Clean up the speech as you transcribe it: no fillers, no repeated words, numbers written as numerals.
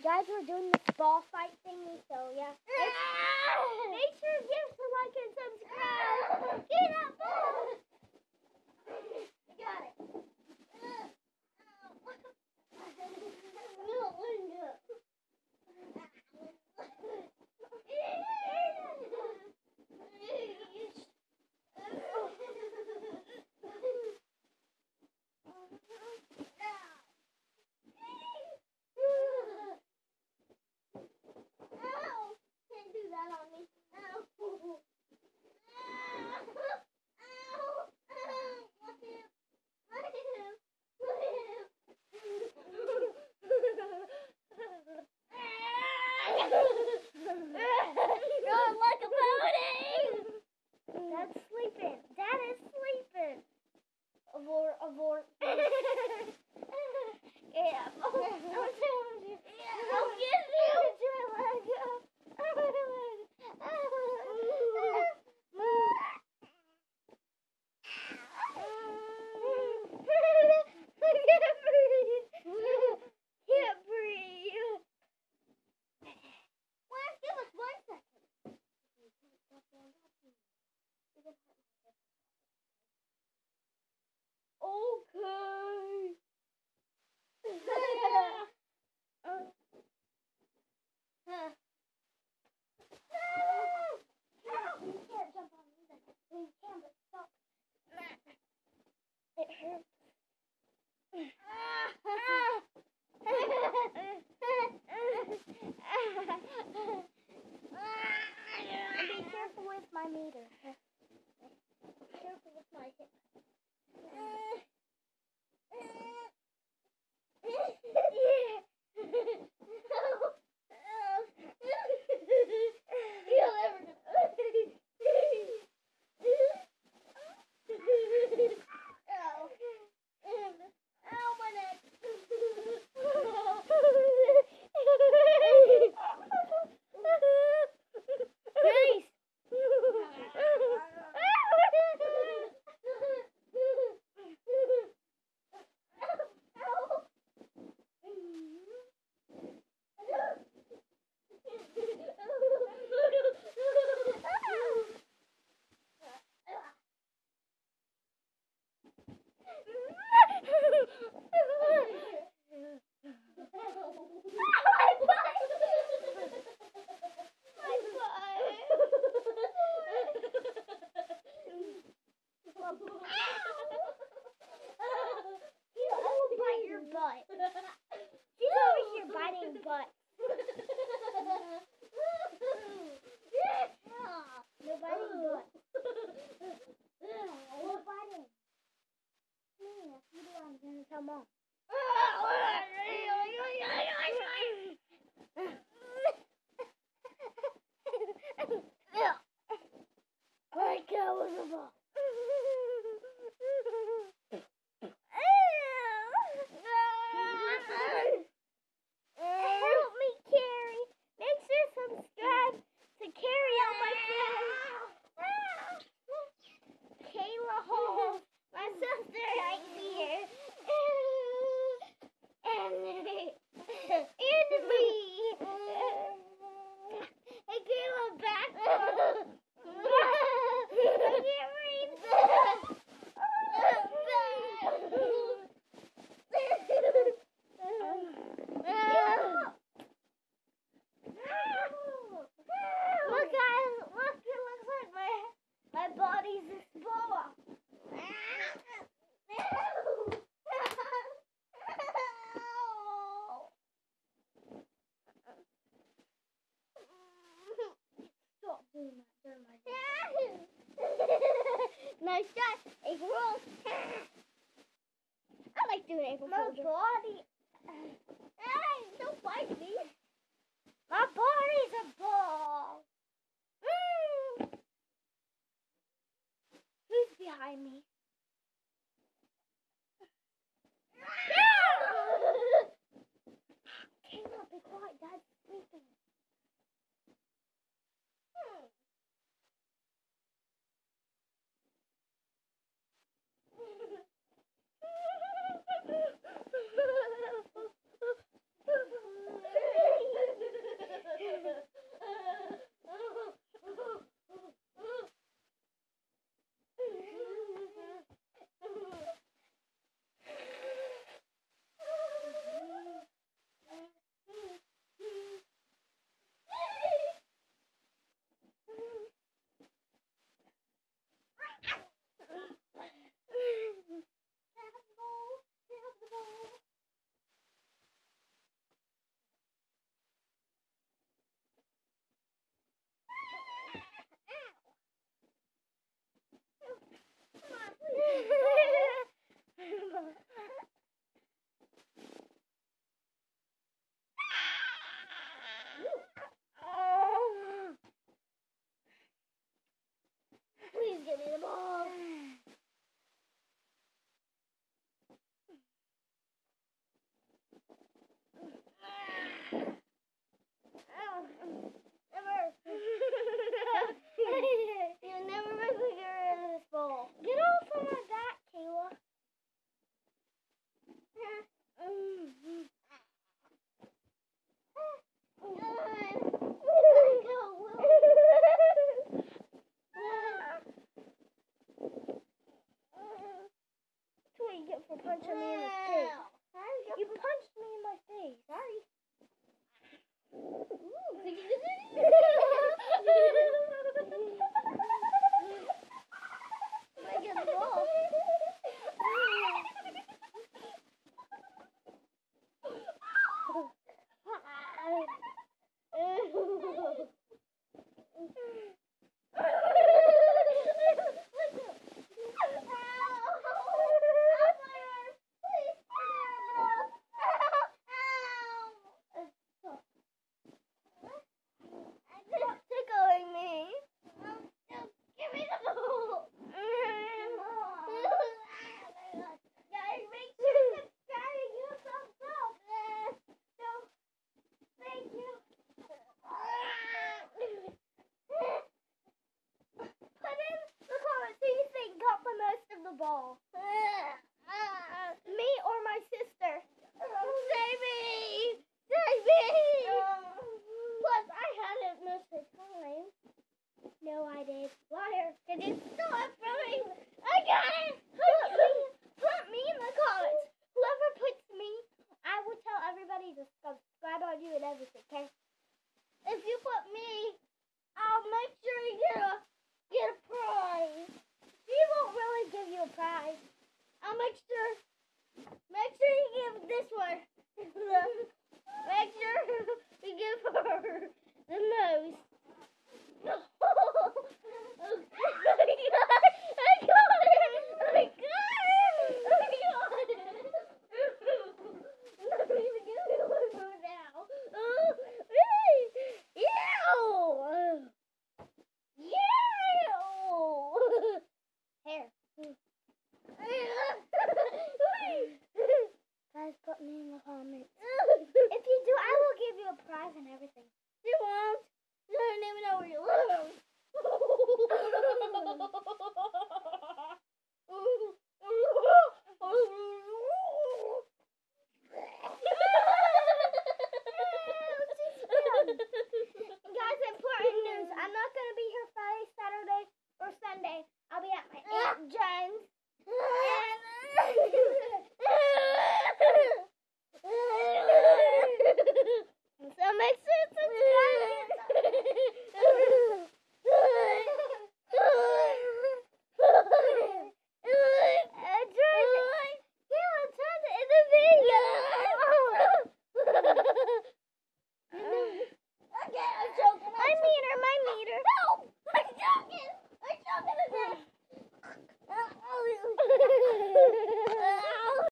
guys, we're doing this ball fight thingy, so yeah. Make sure to give us a like and subscribe. Get that ball! I got it. Like a pony! Dad's sleeping. Dad is sleeping. Abort. Yeah. I'll get you. Can't breathe. Well, give us 1 second. Okay. You can't jump on me then. Well, you can, but stop. It hurts. Be careful with my meter. Be careful with my hip. Butt. She's over here biting butt. No biting butt. No biting. If you do, I'm gonna tell Mom. Let go of the ball. Help me, Carrie. Make sure to subscribe to Carrie on my friend. Kayla Hall, my sister right here. And me. Hey, Kayla, back up. I can't breathe. Look, guys, look, it looks like my body's this ball. Stop doing that during my nice shot, April Fool's. I like doing April Fool's. My body. Hey, don't bite me. My body's a ball. Who's behind me? Cannot be quiet. Dad's sleeping. punching me in the face. You punched me in my face. Sorry. Ball. Me or my sister. Save me! Save me! Plus, I hadn't missed a time. No, I did. Liar. It is still up running. I got it! Put me in the comments. Whoever puts me, I will tell everybody to subscribe on you and everything, okay? If you put me, I'll make sure you get a prize. She won't really give you a prize. I'll make sure you give this one.